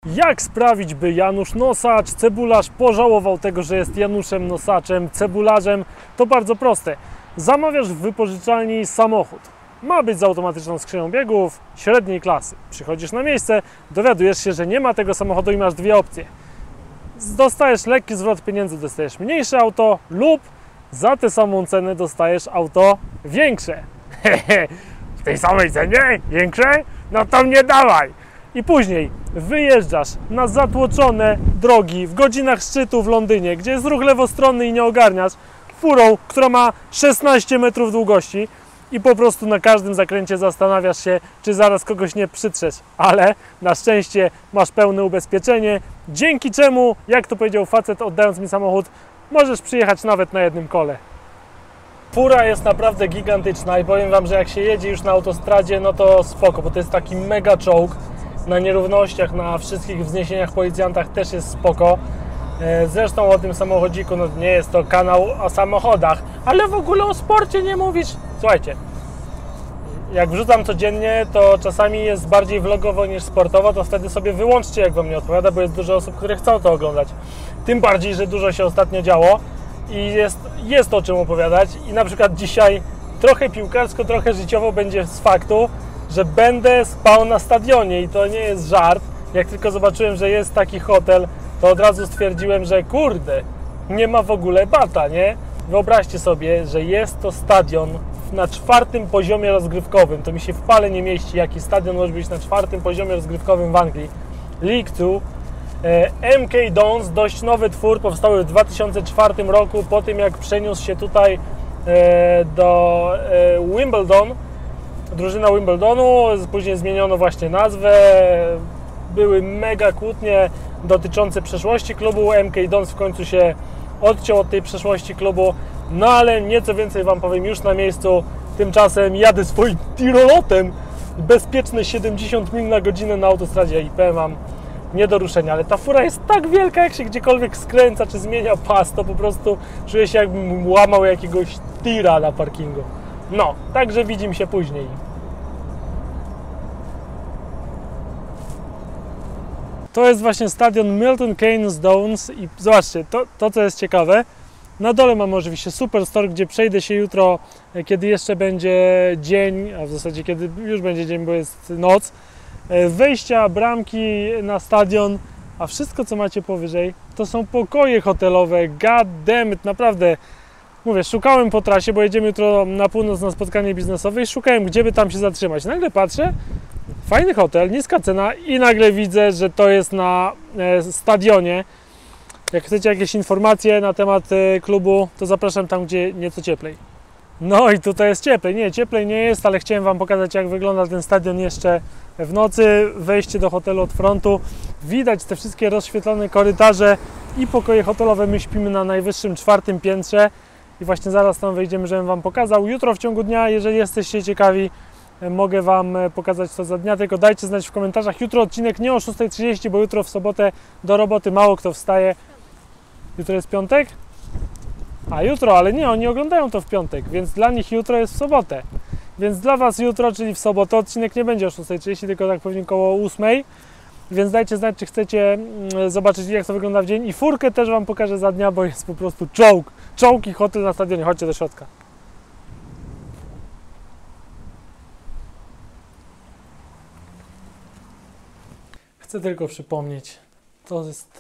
Jak sprawić, by Janusz Nosacz, cebularz, pożałował tego, że jest Januszem Nosaczem, cebularzem? To bardzo proste. Zamawiasz w wypożyczalni samochód. Ma być z automatyczną skrzynią biegów średniej klasy. Przychodzisz na miejsce, dowiadujesz się, że nie ma tego samochodu i masz dwie opcje. Dostajesz lekki zwrot pieniędzy, dostajesz mniejsze auto lub za tę samą cenę dostajesz auto większe. W tej samej cenie? Większe? No to mnie dawaj! I później wyjeżdżasz na zatłoczone drogi w godzinach szczytu w Londynie, gdzie jest ruch lewostronny i nie ogarniasz, furą, która ma 16 metrów długości i po prostu na każdym zakręcie zastanawiasz się, czy zaraz kogoś nie przytrzesz, ale na szczęście masz pełne ubezpieczenie, dzięki czemu, jak to powiedział facet oddając mi samochód, możesz przyjechać nawet na jednym kole. Fura jest naprawdę gigantyczna i powiem Wam, że jak się jedzie już na autostradzie, no to spoko, bo to jest taki mega czołg. Na nierównościach, na wszystkich wzniesieniach, policjantach też jest spoko. Zresztą o tym samochodziku, no nie jest to kanał o samochodach, ale w ogóle o sporcie nie mówisz. Słuchajcie, jak wrzucam codziennie, to czasami jest bardziej vlogowo niż sportowo, to wtedy sobie wyłączcie, jak Wam nie odpowiada, bo jest dużo osób, które chcą to oglądać. Tym bardziej, że dużo się ostatnio działo i jest o czym opowiadać. I na przykład dzisiaj trochę piłkarsko, trochę życiowo będzie z faktu, że będę spał na stadionie i to nie jest żart. Jak tylko zobaczyłem, że jest taki hotel, to od razu stwierdziłem, że kurde, nie ma w ogóle bata, nie? Wyobraźcie sobie, że jest to stadion na 4. poziomie rozgrywkowym. To mi się w pale nie mieści, jaki stadion może być na 4. poziomie rozgrywkowym w Anglii. League 2. MK Dons, dość nowy twór, powstały w 2004 roku, po tym jak przeniósł się tutaj do Wimbledon. Drużyna Wimbledonu, później zmieniono właśnie nazwę, były mega kłótnie dotyczące przeszłości klubu, MK Dons w końcu się odciął od tej przeszłości klubu, no ale nieco więcej Wam powiem już na miejscu. Tymczasem jadę swoim tirolotem, bezpieczne 70 mil na godzinę na autostradzie i powiem Wam, nie do ruszenia, ale ta fura jest tak wielka, jak się gdziekolwiek skręca czy zmienia pas, to po prostu czuję się, jakbym łamał jakiegoś tira na parkingu. No, także widzimy się później. To jest właśnie stadion Milton Keynes Dons i zobaczcie, to co jest ciekawe, na dole mamy oczywiście Superstore, gdzie przejdę się jutro, kiedy jeszcze będzie dzień, a w zasadzie kiedy już będzie dzień, bo jest noc. Wejścia, bramki na stadion, a wszystko co macie powyżej to są pokoje hotelowe. God damn it, naprawdę. Mówię, szukałem po trasie, bo jedziemy jutro na północ na spotkanie biznesowe i szukałem, gdzie by tam się zatrzymać. Nagle patrzę, fajny hotel, niska cena i nagle widzę, że to jest na stadionie. Jak chcecie jakieś informacje na temat klubu, to zapraszam tam, gdzie nieco cieplej. No i tutaj jest cieplej. Nie, cieplej nie jest, ale chciałem Wam pokazać, jak wygląda ten stadion jeszcze w nocy. Wejście do hotelu od frontu. Widać te wszystkie rozświetlone korytarze i pokoje hotelowe. My śpimy na najwyższym 4. piętrze i właśnie zaraz tam wejdziemy, żebym Wam pokazał. Jutro w ciągu dnia, jeżeli jesteście ciekawi, mogę Wam pokazać to za dnia, tylko dajcie znać w komentarzach. Jutro odcinek nie o 6:30, bo jutro w sobotę do roboty mało kto wstaje. Jutro jest piątek? A jutro, ale nie, oni oglądają to w piątek, więc dla nich jutro jest w sobotę. Więc dla Was jutro, czyli w sobotę, odcinek nie będzie o 6:30, tylko tak pewnie koło 8:00. Więc dajcie znać, czy chcecie zobaczyć, jak to wygląda w dzień. I furkę też Wam pokażę za dnia, bo jest po prostu czołg. Czołg i hotel na stadionie. Chodźcie do środka. Chcę tylko przypomnieć, to jest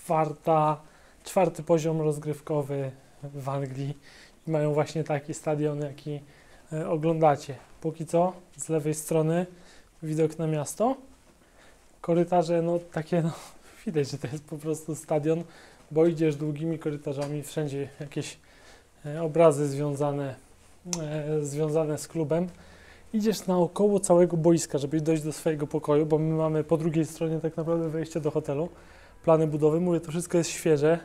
4. poziom rozgrywkowy w Anglii i mają właśnie taki stadion, jaki oglądacie. Póki co z lewej strony widok na miasto, korytarze no takie, no widać, że to jest po prostu stadion, bo idziesz długimi korytarzami, wszędzie jakieś obrazy związane z klubem. Idziesz naokoło całego boiska, żeby dojść do swojego pokoju, bo my mamy po drugiej stronie tak naprawdę wejście do hotelu, plany budowy. Mówię, to wszystko jest świeże.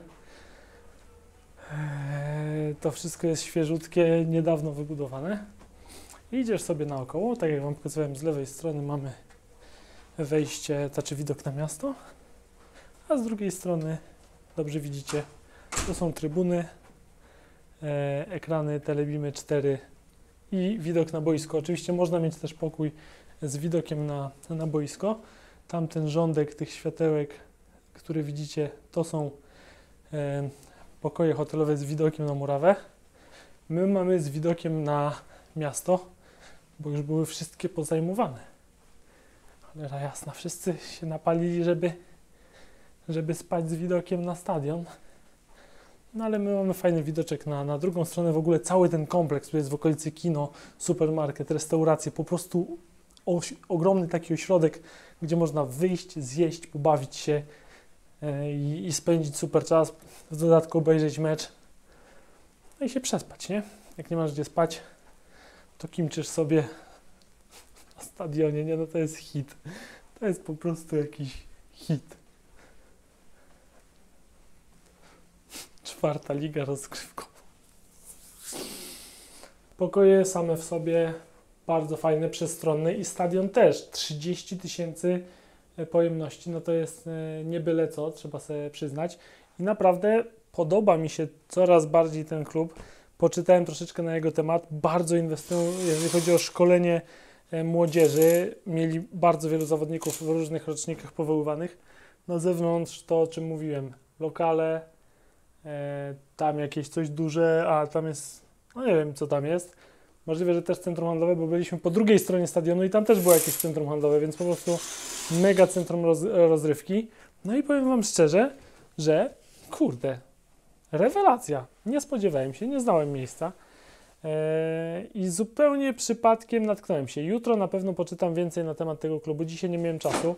To wszystko jest świeżutkie, niedawno wybudowane. Idziesz sobie naokoło, tak jak Wam pokazałem, z lewej strony mamy wejście, znaczy widok na miasto, a z drugiej strony, dobrze widzicie, to są trybuny, ekrany Telebimy 4 i widok na boisko. Oczywiście można mieć też pokój z widokiem na boisko. Tamten rządek tych światełek, który widzicie, to są pokoje hotelowe z widokiem na Murawę. My mamy z widokiem na miasto, bo już były wszystkie pozajmowane. Cholera jasna, wszyscy się napalili, żeby spać z widokiem na stadion. No ale my mamy fajny widoczek na drugą stronę. W ogóle cały ten kompleks, który jest w okolicy kino, supermarket, restauracje, po prostu ogromny taki ośrodek, gdzie można wyjść, zjeść, pobawić się i spędzić super czas, w dodatku obejrzeć mecz, no i się przespać, nie? Jak nie masz gdzie spać, to kimczysz sobie na stadionie, nie? No to jest hit. To jest po prostu jakiś hit. 4. liga rozgrywkowa. Pokoje same w sobie bardzo fajne, przestronne i stadion też. 30 000 pojemności, no to jest nie byle co, trzeba sobie przyznać. I naprawdę podoba mi się coraz bardziej ten klub. Poczytałem troszeczkę na jego temat. Bardzo inwestują, jeżeli chodzi o szkolenie młodzieży. Mieli bardzo wielu zawodników w różnych rocznikach powoływanych. Na zewnątrz to, o czym mówiłem, lokale, tam jakieś coś duże, a tam jest, no nie wiem co tam jest. Możliwe, że też centrum handlowe, bo byliśmy po drugiej stronie stadionu i tam też było jakieś centrum handlowe, więc po prostu mega centrum rozrywki. No i powiem Wam szczerze, że kurde, rewelacja. Nie spodziewałem się, nie znałem miejsca i zupełnie przypadkiem natknąłem się. Jutro na pewno poczytam więcej na temat tego klubu. Dzisiaj nie miałem czasu.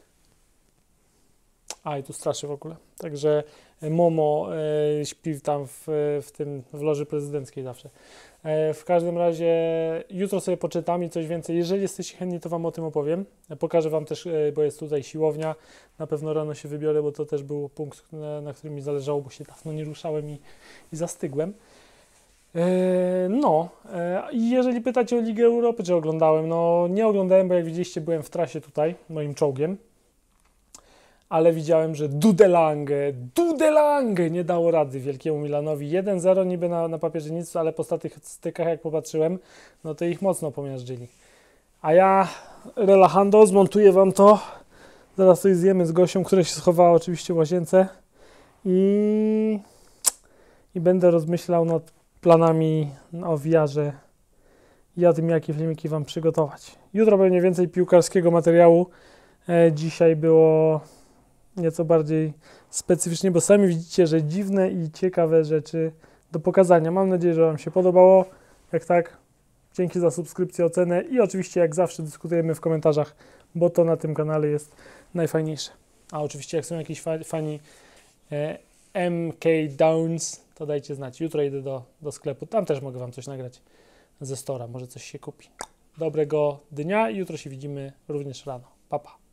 A i tu straszy w ogóle. Także Momo śpi tam w loży prezydenckiej zawsze. W każdym razie jutro sobie poczytam i coś więcej. Jeżeli jesteście chętni, to Wam o tym opowiem. Pokażę Wam też, bo jest tutaj siłownia. Na pewno rano się wybiorę, bo to też był punkt, na którym mi zależało, bo się dawno nie ruszałem i zastygłem. I jeżeli pytacie o Ligę Europy, czy oglądałem, no nie oglądałem, bo jak widzieliście, byłem w trasie tutaj, moim czołgiem. Ale widziałem, że Dudelange nie dało rady wielkiemu Milanowi. 1-0 niby na papierze nic, ale po statystykach jak popatrzyłem, no to ich mocno pomiażdżyli. A ja, relajando, zmontuję Wam to. Zaraz coś zjemy z Gosią, która się schowała oczywiście w łazience. I będę rozmyślał nad planami o VR-ze i o tym, jakie filmiki Wam przygotować. Jutro będzie więcej piłkarskiego materiału. Dzisiaj było nieco bardziej specyficznie, bo sami widzicie, że dziwne i ciekawe rzeczy do pokazania. Mam nadzieję, że Wam się podobało. Jak tak, dzięki za subskrypcję, ocenę i oczywiście jak zawsze dyskutujemy w komentarzach, bo to na tym kanale jest najfajniejsze. A oczywiście jak są jakieś fani MK Downs, to dajcie znać. Jutro idę do sklepu, tam też mogę Wam coś nagrać ze stora, może coś się kupi. Dobrego dnia i jutro się widzimy również rano. Pa, pa.